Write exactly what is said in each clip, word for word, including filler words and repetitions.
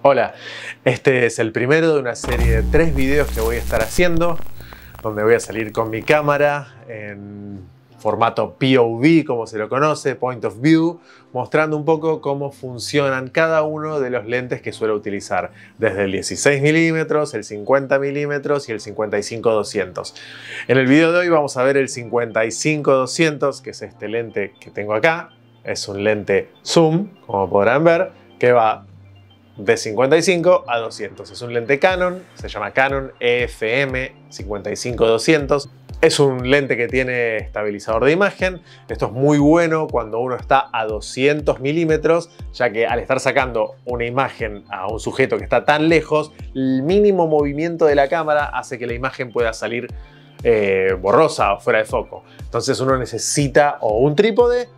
Hola, este es el primero de una serie de tres videos que voy a estar haciendo, donde voy a salir con mi cámara en formato P O V, como se lo conoce, Point of View, mostrando un poco cómo funcionan cada uno de los lentes que suelo utilizar, desde el dieciséis milímetros, el cincuenta milímetros y el cincuenta y cinco doscientos. En el video de hoy vamos a ver el cincuenta y cinco doscientos, que es este lente que tengo acá. Es un lente zoom, como podrán ver, que va de cincuenta y cinco a doscientos. Es un lente Canon, se llama Canon E F M cincuenta y cinco doscientos. Es un lente que tiene estabilizador de imagen. Esto es muy bueno cuando uno está a doscientos milímetros, ya que al estar sacando una imagen a un sujeto que está tan lejos, el mínimo movimiento de la cámara hace que la imagen pueda salir eh, borrosa o fuera de foco. Entonces uno necesita o un trípode,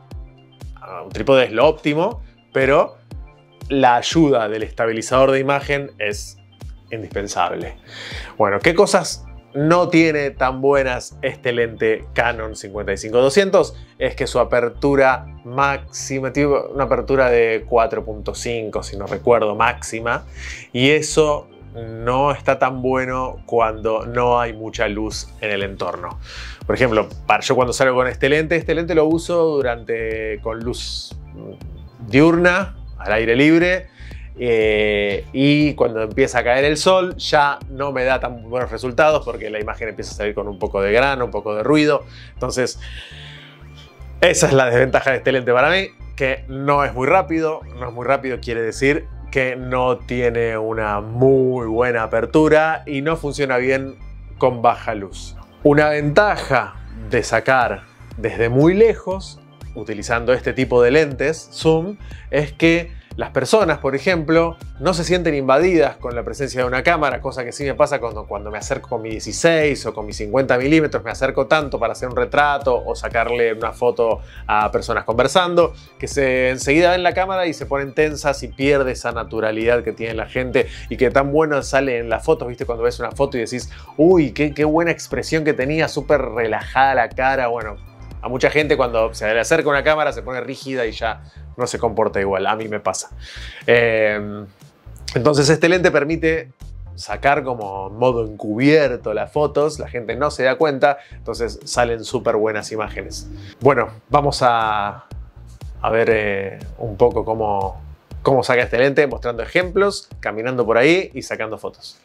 un trípode es lo óptimo, pero la ayuda del estabilizador de imagen es indispensable. Bueno, ¿qué cosas no tiene tan buenas este lente Canon cincuenta y cinco doscientos? Es que su apertura máxima, tiene una apertura de cuatro punto cinco, si no recuerdo, máxima, y eso no está tan bueno cuando no hay mucha luz en el entorno. Por ejemplo, para yo cuando salgo con este lente, este lente lo uso durante con luz diurna, al aire libre, eh, y cuando empieza a caer el sol ya no me da tan buenos resultados porque la imagen empieza a salir con un poco de grano, un poco de ruido. Entonces esa es la desventaja de este lente para mí, que no es muy rápido. No es muy rápido quiere decir que no tiene una muy buena apertura y no funciona bien con baja luz. Una ventaja de sacar desde muy lejos utilizando este tipo de lentes zoom es que las personas, por ejemplo, no se sienten invadidas con la presencia de una cámara, cosa que sí me pasa cuando, cuando me acerco con mi dieciséis o con mi cincuenta milímetros, me acerco tanto para hacer un retrato o sacarle una foto a personas conversando, que se enseguida ven la cámara y se ponen tensas y pierde esa naturalidad que tiene la gente y que tan bueno sale en las fotos, ¿viste? Cuando ves una foto y decís, uy, qué, qué buena expresión que tenía, súper relajada la cara. Bueno, a mucha gente cuando se le acerca una cámara se pone rígida y ya no se comporta igual. A mí me pasa. Eh, entonces este lente permite sacar como modo encubierto las fotos. La gente no se da cuenta. Entonces salen súper buenas imágenes. Bueno, vamos a, a ver eh, un poco cómo, cómo saca este lente, mostrando ejemplos, caminando por ahí y sacando fotos.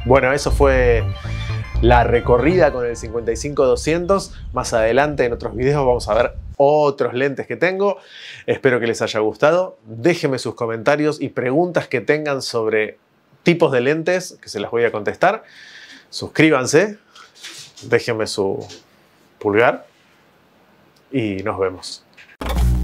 Bueno, eso fue la recorrida con el cincuenta y cinco doscientos. Más adelante en otros videos vamos a ver otros lentes que tengo. Espero que les haya gustado. Déjenme sus comentarios y preguntas que tengan sobre tipos de lentes, que se las voy a contestar. Suscríbanse, déjenme su pulgar y nos vemos.